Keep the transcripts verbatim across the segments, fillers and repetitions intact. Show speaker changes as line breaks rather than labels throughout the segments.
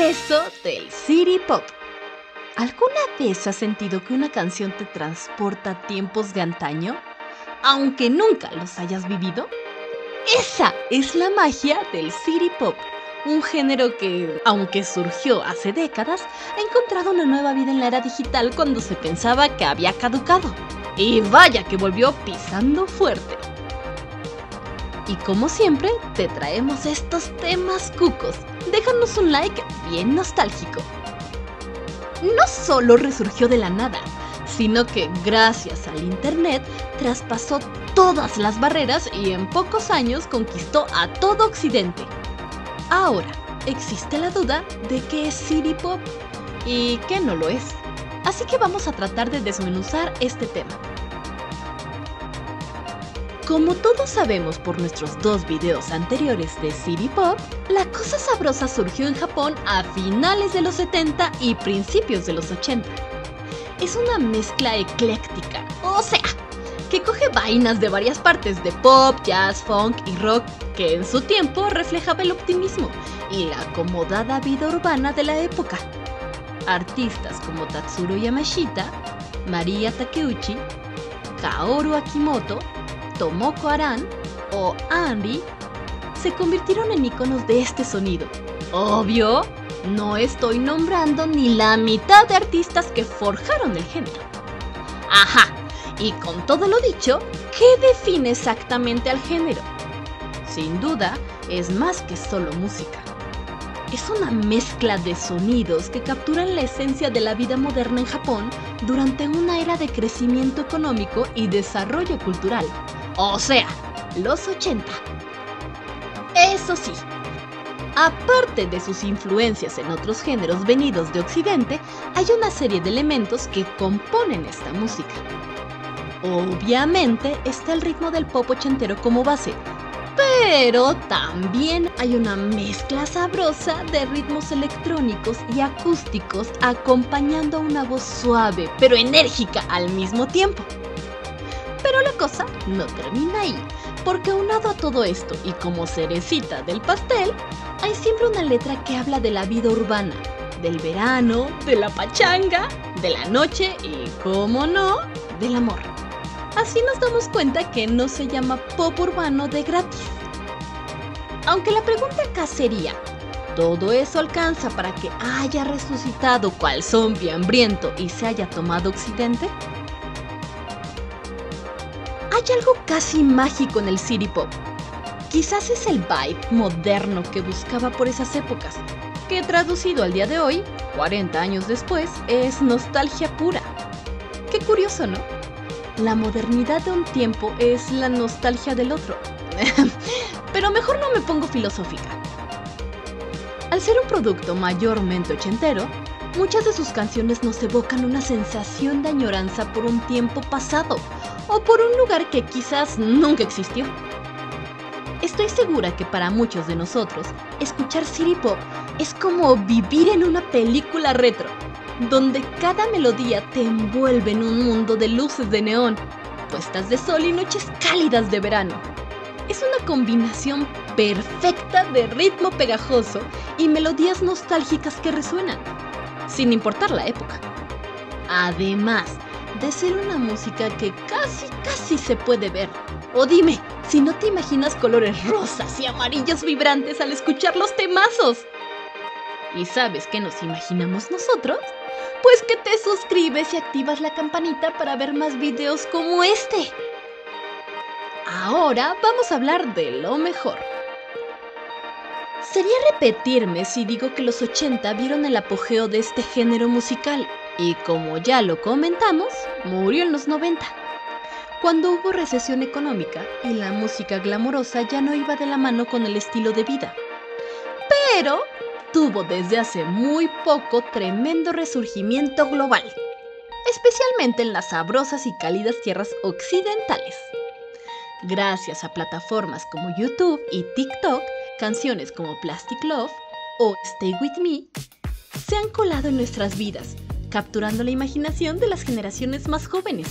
regreso del City Pop. ¿Alguna vez has sentido que una canción te transporta a tiempos de antaño, aunque nunca los hayas vivido? Esa es la magia del City Pop, un género que, aunque surgió hace décadas, ha encontrado una nueva vida en la era digital cuando se pensaba que había caducado. Y vaya que volvió pisando fuerte. Y como siempre, te traemos estos temas cucos. Déjanos un like bien nostálgico. No solo resurgió de la nada, sino que gracias al internet traspasó todas las barreras y en pocos años conquistó a todo Occidente. Ahora, existe la duda de qué es City Pop y qué no lo es. Así que vamos a tratar de desmenuzar este tema. Como todos sabemos por nuestros dos videos anteriores de City Pop, la cosa sabrosa surgió en Japón a finales de los setenta y principios de los ochenta. Es una mezcla ecléctica, o sea, que coge vainas de varias partes de pop, jazz, funk y rock que en su tiempo reflejaba el optimismo y la acomodada vida urbana de la época. Artistas como Tatsuro Yamashita, Maria Takeuchi, Kaoru Akimoto, Tomoko Aran o Anri se convirtieron en iconos de este sonido. Obvio, no estoy nombrando ni la mitad de artistas que forjaron el género. Ajá, y con todo lo dicho, ¿qué define exactamente al género? Sin duda, es más que solo música. Es una mezcla de sonidos que capturan la esencia de la vida moderna en Japón durante una era de crecimiento económico y desarrollo cultural. O sea, los ochenta. Eso sí, aparte de sus influencias en otros géneros venidos de Occidente, hay una serie de elementos que componen esta música. Obviamente está el ritmo del pop ochentero como base, pero también hay una mezcla sabrosa de ritmos electrónicos y acústicos acompañando a una voz suave pero enérgica al mismo tiempo. Pero la cosa no termina ahí, porque aunado a todo esto y como cerecita del pastel, hay siempre una letra que habla de la vida urbana, del verano, de la pachanga, de la noche y, cómo no, del amor. Así nos damos cuenta que no se llama pop urbano de gratis. Aunque la pregunta acá sería, ¿todo eso alcanza para que haya resucitado cual zombie hambriento y se haya tomado Occidente? Hay algo casi mágico en el City Pop. Quizás es el vibe moderno que buscaba por esas épocas, que traducido al día de hoy, cuarenta años después, es nostalgia pura. Qué curioso, ¿no? La modernidad de un tiempo es la nostalgia del otro. Pero mejor no me pongo filosófica. Al ser un producto mayormente ochentero, muchas de sus canciones nos evocan una sensación de añoranza por un tiempo pasado o por un lugar que quizás nunca existió. Estoy segura que para muchos de nosotros, escuchar City Pop es como vivir en una película retro, donde cada melodía te envuelve en un mundo de luces de neón, puestas de sol y noches cálidas de verano. Es una combinación perfecta de ritmo pegajoso y melodías nostálgicas que resuenan, sin importar la época. Además de ser una música que casi casi se puede ver. O dime, si no te imaginas colores rosas y amarillos vibrantes al escuchar los temazos. ¿Y sabes qué nos imaginamos nosotros? Pues que te suscribes y activas la campanita para ver más videos como este. Ahora vamos a hablar de lo mejor. Sería repetirme si digo que los ochenta vieron el apogeo de este género musical y, como ya lo comentamos, murió en los noventa, cuando hubo recesión económica y la música glamorosa ya no iba de la mano con el estilo de vida. Pero tuvo desde hace muy poco tremendo resurgimiento global, especialmente en las sabrosas y cálidas tierras occidentales. Gracias a plataformas como YouTube y TikTok, canciones como Plastic Love o Stay With Me se han colado en nuestras vidas, capturando la imaginación de las generaciones más jóvenes.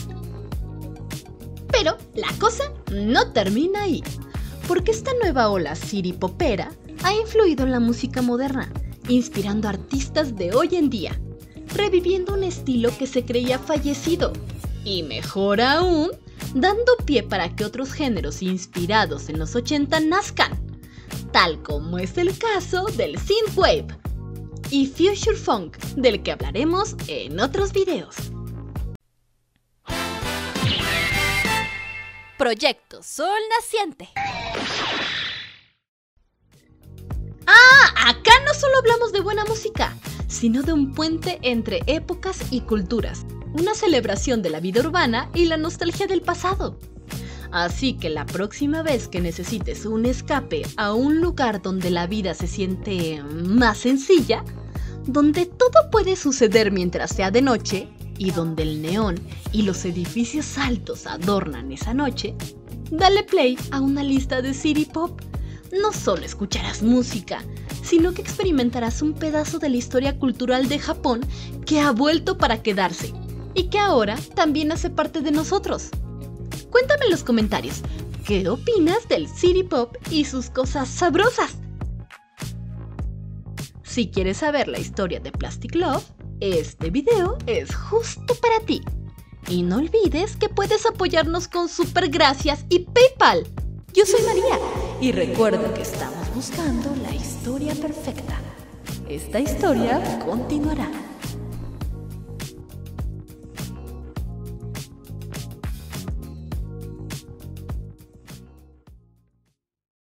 Pero la cosa no termina ahí, porque esta nueva ola city popera ha influido en la música moderna inspirando a artistas de hoy en día, reviviendo un estilo que se creía fallecido, y mejor aún, dando pie para que otros géneros inspirados en los ochenta nazcan, tal como es el caso del synthwave y future funk, del que hablaremos en otros videos. Proyecto Sol Naciente. ¡Ah! Acá no solo hablamos de buena música, sino de un puente entre épocas y culturas, una celebración de la vida urbana y la nostalgia del pasado. Así que la próxima vez que necesites un escape a un lugar donde la vida se siente más sencilla, donde todo puede suceder mientras sea de noche y donde el neón y los edificios altos adornan esa noche, dale play a una lista de City Pop. No solo escucharás música, sino que experimentarás un pedazo de la historia cultural de Japón que ha vuelto para quedarse y que ahora también hace parte de nosotros. Cuéntame en los comentarios, ¿qué opinas del City Pop y sus cosas sabrosas? Si quieres saber la historia de Plastic Love, este video es justo para ti. Y no olvides que puedes apoyarnos con super gracias y PayPal. Yo soy María y recuerda que estamos buscando la historia perfecta. Esta historia continuará.